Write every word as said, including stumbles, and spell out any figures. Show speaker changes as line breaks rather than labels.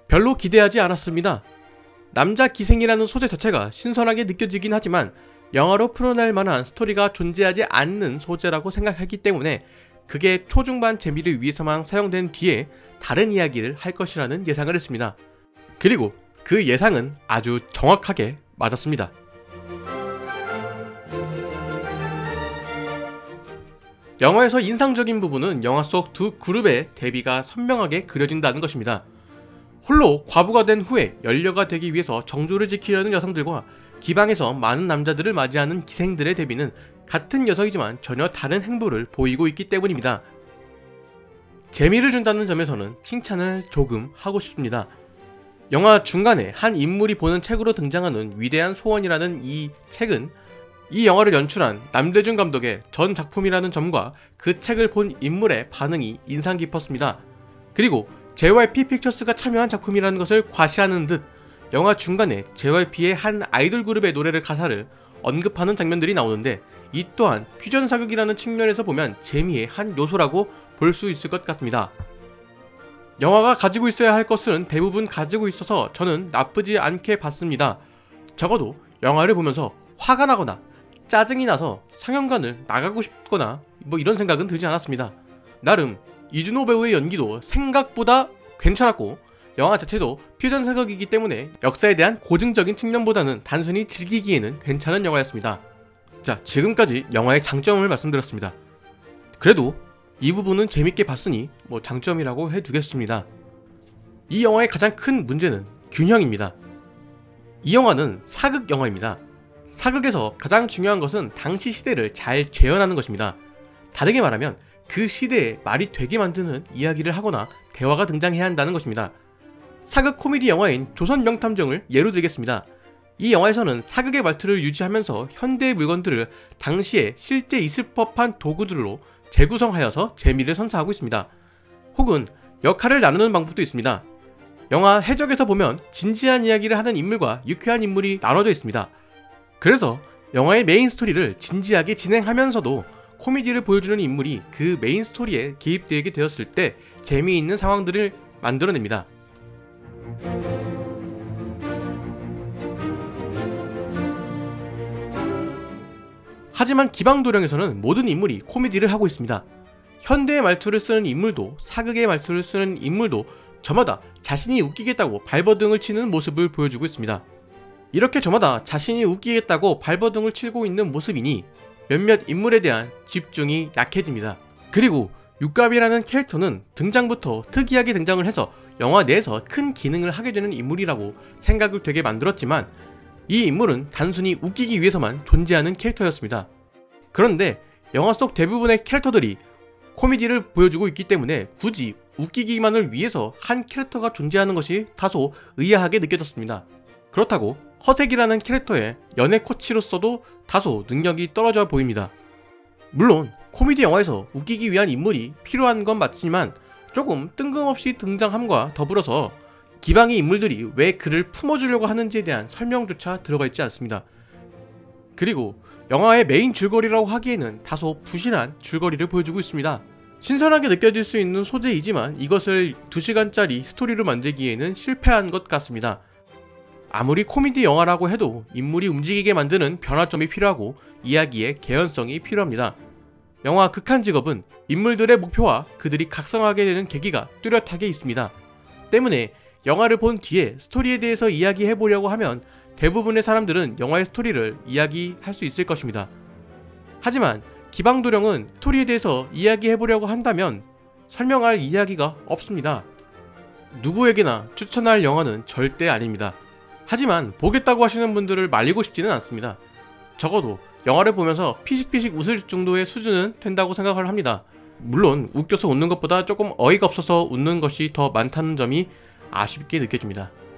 별로 기대하지 않았습니다. 남자 기생이라는 소재 자체가 신선하게 느껴지긴 하지만 영화로 풀어낼 만한 스토리가 존재하지 않는 소재라고 생각했기 때문에 그게 초중반 재미를 위해서만 사용된 뒤에 다른 이야기를 할 것이라는 예상을 했습니다. 그리고 그 예상은 아주 정확하게 맞았습니다. 영화에서 인상적인 부분은 영화 속 두 그룹의 대비가 선명하게 그려진다는 것입니다. 홀로 과부가 된 후에 연료가 되기 위해서 정조를 지키려는 여성들과 기방에서 많은 남자들을 맞이하는 기생들의 대비는 같은 여성이지만 전혀 다른 행보를 보이고 있기 때문입니다. 재미를 준다는 점에서는 칭찬을 조금 하고 싶습니다. 영화 중간에 한 인물이 보는 책으로 등장하는 위대한 소원이라는 이 책은 이 영화를 연출한 남대준 감독의 전 작품이라는 점과 그 책을 본 인물의 반응이 인상 깊었습니다. 그리고 제이와이피 픽처스가 참여한 작품이라는 것을 과시하는 듯 영화 중간에 제이와이피의 한 아이돌 그룹의 노래를 가사를 언급하는 장면들이 나오는데 이 또한 퓨전 사극이라는 측면에서 보면 재미의 한 요소라고 볼 수 있을 것 같습니다. 영화가 가지고 있어야 할 것은 대부분 가지고 있어서 저는 나쁘지 않게 봤습니다. 적어도 영화를 보면서 화가 나거나 짜증이 나서 상영관을 나가고 싶거나 뭐 이런 생각은 들지 않았습니다. 나름 이준호 배우의 연기도 생각보다 괜찮았고 영화 자체도 퓨전 사극이기 때문에 역사에 대한 고증적인 측면보다는 단순히 즐기기에는 괜찮은 영화였습니다. 자, 지금까지 영화의 장점을 말씀드렸습니다. 그래도 이 부분은 재밌게 봤으니 뭐 장점이라고 해두겠습니다. 이 영화의 가장 큰 문제는 균형입니다. 이 영화는 사극 영화입니다. 사극에서 가장 중요한 것은 당시 시대를 잘 재현하는 것입니다. 다르게 말하면 그 시대에 말이 되게 만드는 이야기를 하거나 대화가 등장해야 한다는 것입니다. 사극 코미디 영화인 조선 명탐정을 예로 들겠습니다. 이 영화에서는 사극의 말투를 유지하면서 현대의 물건들을 당시에 실제 있을 법한 도구들로 재구성하여서 재미를 선사하고 있습니다. 혹은 역할을 나누는 방법도 있습니다. 영화 해적에서 보면 진지한 이야기를 하는 인물과 유쾌한 인물이 나눠져 있습니다. 그래서 영화의 메인 스토리를 진지하게 진행하면서도 코미디를 보여주는 인물이 그 메인 스토리에 개입되게 되었을 때 재미있는 상황들을 만들어냅니다. 하지만 기방도령에서는 모든 인물이 코미디를 하고 있습니다. 현대의 말투를 쓰는 인물도 사극의 말투를 쓰는 인물도 저마다 자신이 웃기겠다고 발버둥을 치는 모습을 보여주고 있습니다. 이렇게 저마다 자신이 웃기겠다고 발버둥을 치고 있는 모습이니 몇몇 인물에 대한 집중이 약해집니다. 그리고 육갑이라는 캐릭터는 등장부터 특이하게 등장을 해서 영화 내에서 큰 기능을 하게 되는 인물이라고 생각을 되게 만들었지만 이 인물은 단순히 웃기기 위해서만 존재하는 캐릭터였습니다. 그런데 영화 속 대부분의 캐릭터들이 코미디를 보여주고 있기 때문에 굳이 웃기기만을 위해서 한 캐릭터가 존재하는 것이 다소 의아하게 느껴졌습니다. 그렇다고 허색이라는 캐릭터의 연애 코치로서도 다소 능력이 떨어져 보입니다. 물론 코미디 영화에서 웃기기 위한 인물이 필요한 건 맞지만 조금 뜬금없이 등장함과 더불어서 기방의 인물들이 왜 그를 품어주려고 하는지에 대한 설명조차 들어가 있지 않습니다. 그리고 영화의 메인 줄거리라고 하기에는 다소 부실한 줄거리를 보여주고 있습니다. 신선하게 느껴질 수 있는 소재이지만 이것을 두 시간짜리 스토리로 만들기에는 실패한 것 같습니다. 아무리 코미디 영화라고 해도 인물이 움직이게 만드는 변화점이 필요하고 이야기의 개연성이 필요합니다. 영화 극한 직업은 인물들의 목표와 그들이 각성하게 되는 계기가 뚜렷하게 있습니다. 때문에 영화를 본 뒤에 스토리에 대해서 이야기해보려고 하면 대부분의 사람들은 영화의 스토리를 이야기할 수 있을 것입니다. 하지만 기방도령은 스토리에 대해서 이야기해보려고 한다면 설명할 이야기가 없습니다. 누구에게나 추천할 영화는 절대 아닙니다. 하지만 보겠다고 하시는 분들을 말리고 싶지는 않습니다. 적어도 영화를 보면서 피식피식 웃을 정도의 수준은 된다고 생각을 합니다. 물론 웃겨서 웃는 것보다 조금 어이가 없어서 웃는 것이 더 많다는 점이 아쉽게 느껴집니다.